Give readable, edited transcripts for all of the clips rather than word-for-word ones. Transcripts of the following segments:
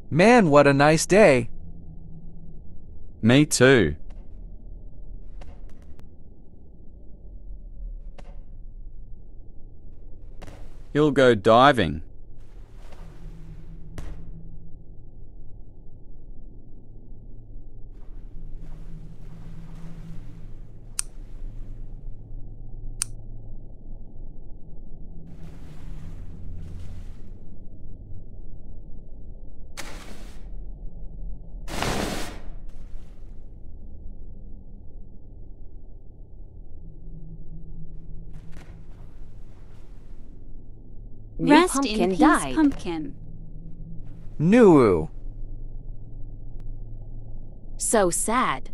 Man, what a nice day. Me too. He'll go diving. Rest in peace, Pumpkin. Nuu. So sad.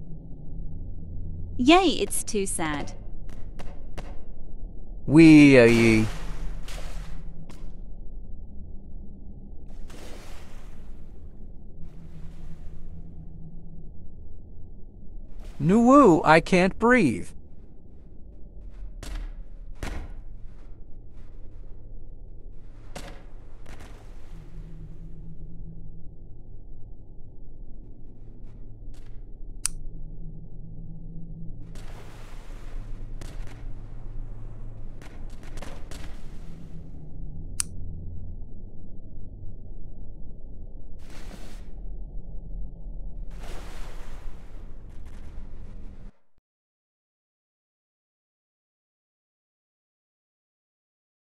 Yay, it's too sad. Wee. Nuwu, I can't breathe.